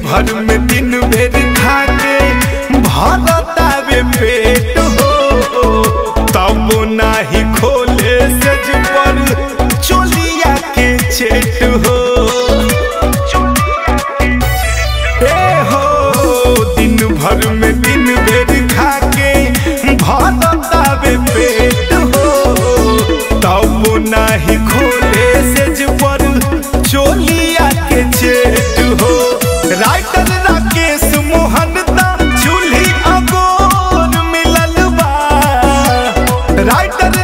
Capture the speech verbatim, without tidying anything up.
भर में दिन बेर खाके भरतावे पेट हो, तब नाही खोले सज पर चोलिया के चेट हो। ए हो दिन भर में दिन बेर खाके भरतावे पेट हो, तब नाही खोले सज पर चोलिया के चेट हो। राइटर राकेश मोहन दा चूल्ही अगोर मिलल बा, राइटर